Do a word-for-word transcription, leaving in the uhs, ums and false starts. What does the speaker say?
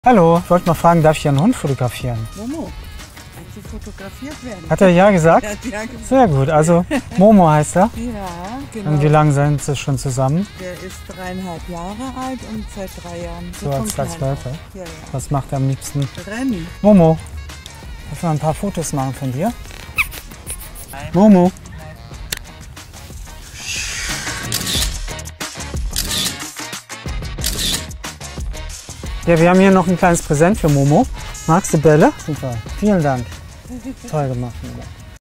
Hallo, ich wollte mal fragen, darf ich Ihren Hund fotografieren? Momo, willst du fotografiert werden? Hat er ja gesagt? Er hat ja gesagt. Sehr gut, also Momo heißt er. Ja, genau. Und wie lange sind Sie schon zusammen? Der ist dreieinhalb Jahre alt und seit drei Jahren So als klein Zweiter. auf. Ja, ja. Was macht er am liebsten? Rennen. Momo, darf ich mal ein paar Fotos machen von dir? Nein. Momo. Ja, wir haben hier noch ein kleines Präsent für Momo. Magst du Bälle? Super, vielen Dank. Toll gemacht, Momo.